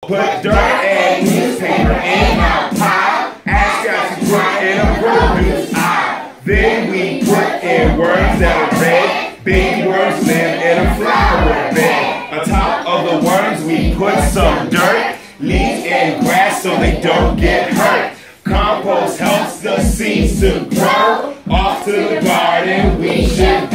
Put dirt and newspaper in my pile. Ask God to put in a produce aisle. Then we put in worms that are red. Baby worms live in a flower bed. On top of the worms we put some dirt, leaves and grass so they don't get hurt. Compost helps the seeds to grow. Off to the garden we should go.